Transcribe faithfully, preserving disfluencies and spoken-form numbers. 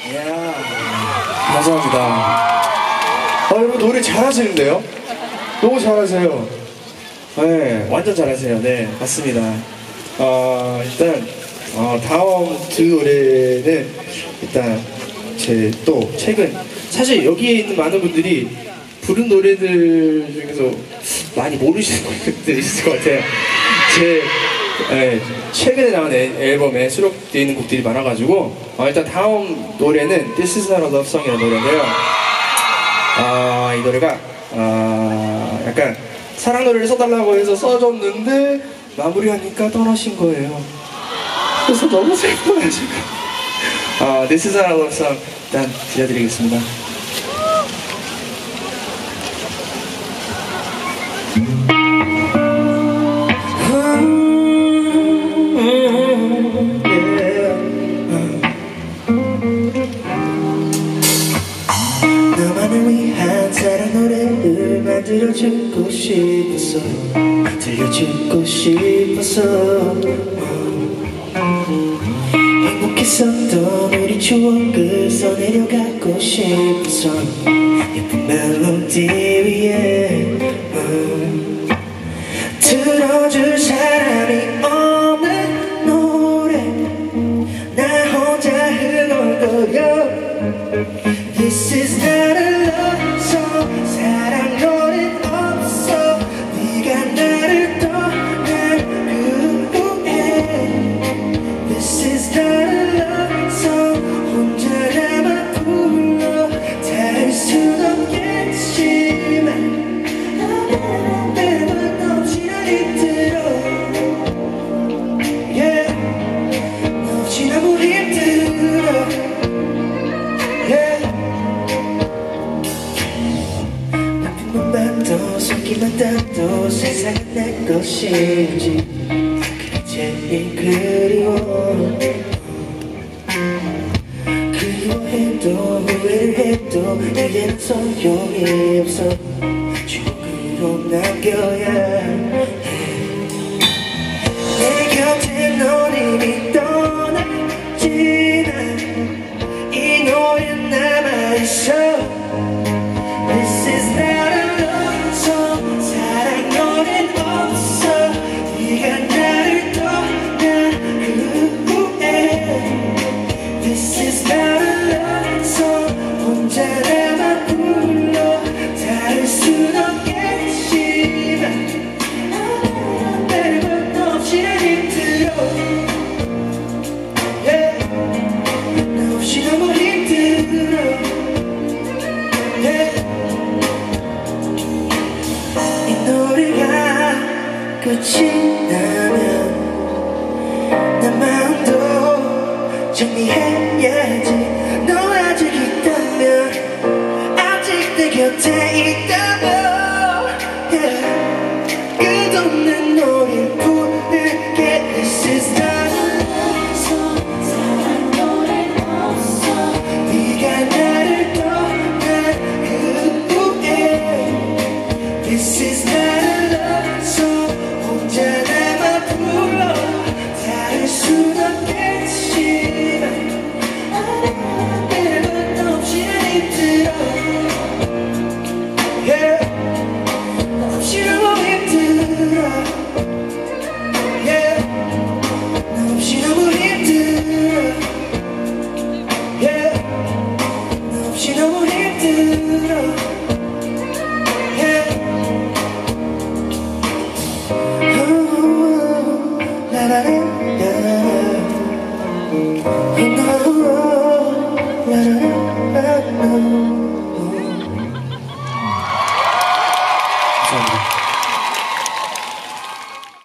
이야, 감사합니다. 아, 여러분 노래 잘하시는데요? 너무 잘하세요. 네, 완전 잘하세요. 네, 맞습니다. 어, 일단 어, 다음 두 노래는 일단 제 또 최근 사실 여기에 있는 많은 분들이 부른 노래들 중에서 많이 모르시는 분들이 있을 것 같아요. 제 네, 최근에 나온 애, 앨범에 수록되어 있는 곡들이 많아가지고 어, 일단 다음 노래는 This is not a love song이라는 노래인데요. 아, 이 노래가 아, 약간 사랑 노래를 써달라고 해서 써줬는데 마무리하니까 떠나신 거예요. 그래서 너무 슬퍼요 지금. 아, This is not a love song 일단 들려드리겠습니다. 너만을 위한 사랑 노래를 만들어주고 싶었어. 들려주고 싶었어. 행복했었던 우리 추억을 써내려가고 싶었어. 예쁜 멜로디 위에 들어줄 사람이 없는 노래 나 혼자 흥얼거려. This is not a love song. 사랑 노래는 없어. 네가 나를 떠난 그 후에 This is not a love song. 혼자라만 불러 다 할 순 없겠지만 매번 없이 날 힘들어. Yeah, 너 없이 너무 힘들어. Yeah. 또 숨기만 따도 세상은 내 것인지 그게 제일 그리워. 그리워해도 후회를 해도 이제는 소용이 없어. 추억으로 남겨야 내 곁에 넌 이미 떠났지만 이 노래는 남아있어. This is not a love song. 사랑 노래는 없어. 네가 나를 떠난 그 후에 This is not a love song. 혼자라만 불러 다 할 순 없겠지만 매번 없이 난 힘들어. Yeah, 나 없이 너무 힘들어. Yeah. 끝이 나면 내 마음도 정리해야지. 너 아직 있다면 아직 내 곁에 있다면 yeah. 끝없는 노래를 부를게. This is not a love song. 사랑 노래는 없어. 네가 나를 떠난 그 후에 This is not a love song. 혼자나만 불러 다 할 순 없겠지만 매번 없이 난 힘들어. Yeah, 너 없이 너무 힘들어. Yeah, 너 없이 너무 힘들어. Yeah, 너 없이 너무 힘들어. I'm